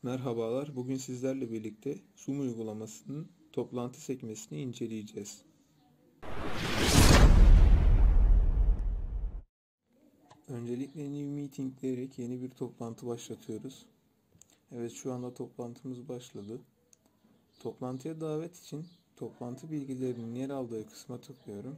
Merhabalar, bugün sizlerle birlikte Zoom uygulamasının toplantı sekmesini inceleyeceğiz. Öncelikle New Meeting diyerek yeni bir toplantı başlatıyoruz. Evet, şu anda toplantımız başladı. Toplantıya davet için toplantı bilgilerinin yer aldığı kısma tıklıyorum.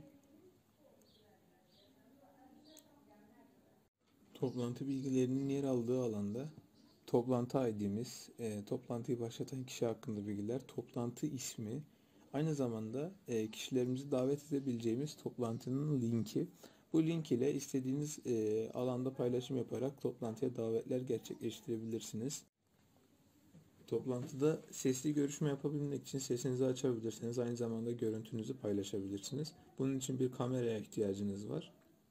Toplantı bilgilerinin yer aldığı alanda toplantı ID'miz, toplantıyı başlatan kişi hakkında bilgiler, toplantı ismi, aynı zamanda kişilerimizi davet edebileceğimiz toplantının linki. Bu link ile istediğiniz alanda paylaşım yaparak toplantıya davetler gerçekleştirebilirsiniz. Toplantıda sesli görüşme yapabilmek için sesinizi açabilirsiniz. Aynı zamanda görüntünüzü paylaşabilirsiniz. Bunun için bir kameraya ihtiyacınız var.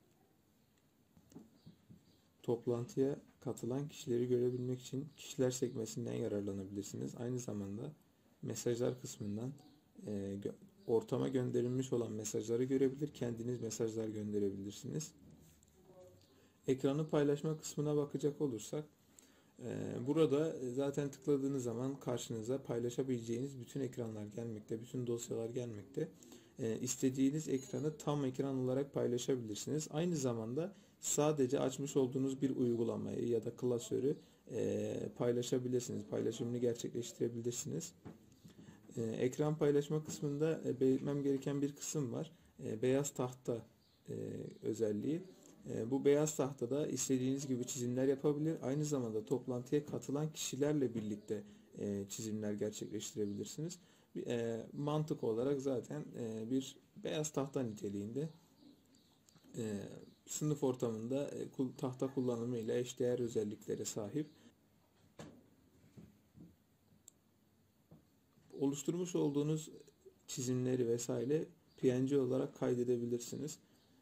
Toplantıya katılan kişileri görebilmek için kişiler sekmesinden yararlanabilirsiniz. Aynı zamanda mesajlar kısmından ortama gönderilmiş olan mesajları görebilir, kendiniz mesajlar gönderebilirsiniz. Ekranı paylaşma kısmına bakacak olursak, burada zaten tıkladığınız zaman karşınıza paylaşabileceğiniz bütün ekranlar gelmekte, bütün dosyalar gelmekte. İstediğiniz ekranı tam ekran olarak paylaşabilirsiniz. Aynı zamanda sadece açmış olduğunuz bir uygulamayı ya da klasörü paylaşabilirsiniz. Paylaşımını gerçekleştirebilirsiniz. Ekran paylaşma kısmında belirtmem gereken bir kısım var. Beyaz tahta özelliği. Bu beyaz tahtada istediğiniz gibi çizimler yapabilir. Aynı zamanda toplantıya katılan kişilerle birlikte çizimler gerçekleştirebilirsiniz. Mantık olarak zaten bir beyaz tahta niteliğinde sınıf ortamında tahta kullanımı ile eşdeğer özelliklere sahip. Oluşturmuş olduğunuz çizimleri vesaire PNG olarak kaydedebilirsiniz.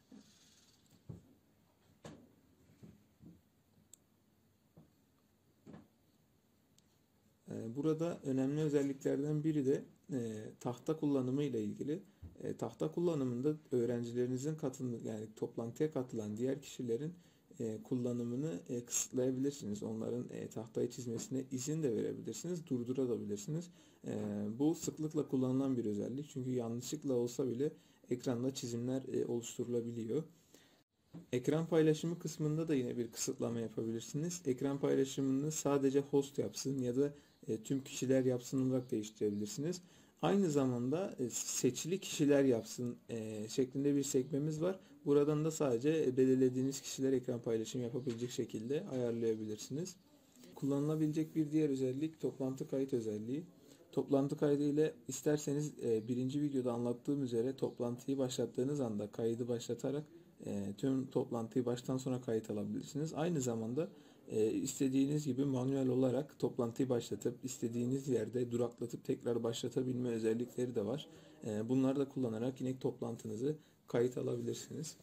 Burada önemli özelliklerden biri de tahta kullanımı ile ilgili. Tahta kullanımında öğrencilerinizin yani toplantıya katılan diğer kişilerin kullanımını kısıtlayabilirsiniz. Onların tahtayı çizmesine izin de verebilirsiniz, durdurabilirsiniz. Bu sıklıkla kullanılan bir özellik. Çünkü yanlışlıkla olsa bile ekranda çizimler oluşturulabiliyor. Ekran paylaşımı kısmında da yine bir kısıtlama yapabilirsiniz. Ekran paylaşımını sadece host yapsın ya da tüm kişiler yapsın olarak değiştirebilirsiniz. Aynı zamanda seçili kişiler yapsın şeklinde bir sekmemiz var. Buradan da sadece belirlediğiniz kişiler ekran paylaşımı yapabilecek şekilde ayarlayabilirsiniz. Kullanılabilecek bir diğer özellik toplantı kayıt özelliği. Toplantı kaydı ile isterseniz birinci videoda anlattığım üzere toplantıyı başlattığınız anda kaydı başlatarak tüm toplantıyı baştan sona kayıt alabilirsiniz. Aynı zamanda istediğiniz gibi manuel olarak toplantıyı başlatıp istediğiniz yerde duraklatıp tekrar başlatabilme özellikleri de var. Bunları da kullanarak yine toplantınızı kayıt alabilirsiniz.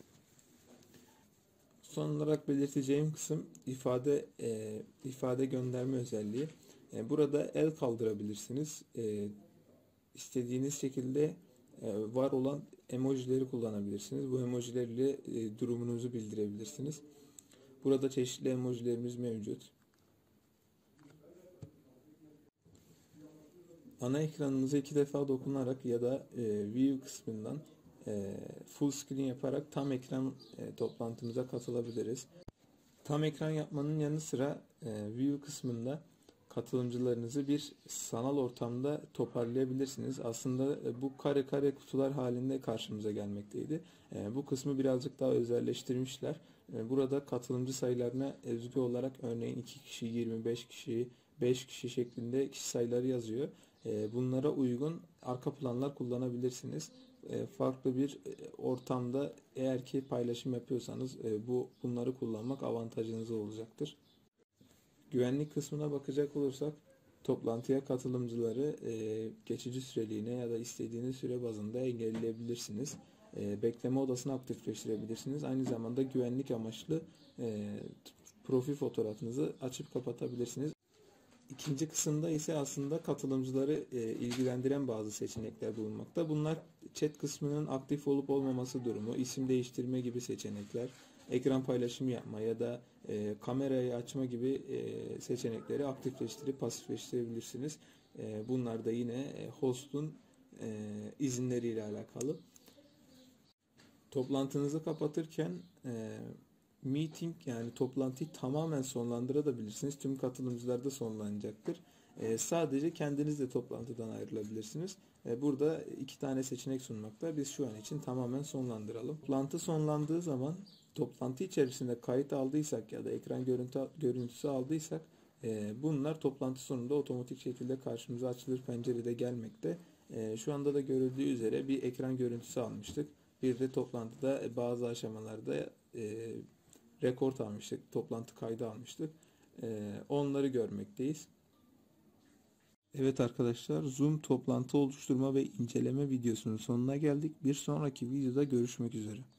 Son olarak belirteceğim kısım ifade gönderme özelliği. Burada el kaldırabilirsiniz. İstediğiniz şekilde var olan emojileri kullanabilirsiniz. Bu emojilerle durumunuzu bildirebilirsiniz. Burada çeşitli emojilerimiz mevcut. Ana ekranınıza 2 defa dokunarak ya da View kısmından full screen yaparak tam ekran toplantımıza katılabiliriz. Tam ekran yapmanın yanı sıra View kısmında katılımcılarınızı bir sanal ortamda toparlayabilirsiniz. Aslında bu kare kare kutular halinde karşımıza gelmekteydi. Bu kısmı birazcık daha özelleştirmişler. Burada katılımcı sayılarına özgü olarak örneğin 2 kişi, 25 kişi, 5 kişi şeklinde kişi sayıları yazıyor. Bunlara uygun arka planlar kullanabilirsiniz. Farklı bir ortamda eğer ki paylaşım yapıyorsanız bunları kullanmak avantajınız olacaktır. Güvenlik kısmına bakacak olursak toplantıya katılımcıları geçici süreliğine ya da istediğiniz süre bazında engelleyebilirsiniz. Bekleme odasını aktifleştirebilirsiniz. Aynı zamanda güvenlik amaçlı profil fotoğrafınızı açıp kapatabilirsiniz. İkinci kısımda ise aslında katılımcıları ilgilendiren bazı seçenekler bulunmakta. Bunlar chat kısmının aktif olup olmaması durumu, isim değiştirme gibi seçenekler, ekran paylaşımı yapma ya da kamerayı açma gibi seçenekleri aktifleştirip pasifleştirebilirsiniz. Bunlar da yine host'un izinleriyle alakalı. Toplantınızı kapatırken meeting yani toplantıyı tamamen sonlandırabilirsiniz. Tüm katılımcılar da sonlanacaktır. Sadece kendiniz de toplantıdan ayrılabilirsiniz. Burada iki tane seçenek sunmakta. Biz şu an için tamamen sonlandıralım. Toplantı sonlandığı zaman toplantı içerisinde kayıt aldıysak ya da ekran görüntüsü aldıysak bunlar toplantı sonunda otomatik şekilde karşımıza açılır pencerede gelmekte. Şu anda da görüldüğü üzere bir ekran görüntüsü almıştık. Bir de toplantıda bazı aşamalarda rekord almıştık, toplantı kaydı almıştık. Onları görmekteyiz. Evet arkadaşlar, Zoom toplantı oluşturma ve inceleme videosunun sonuna geldik. Bir sonraki videoda görüşmek üzere.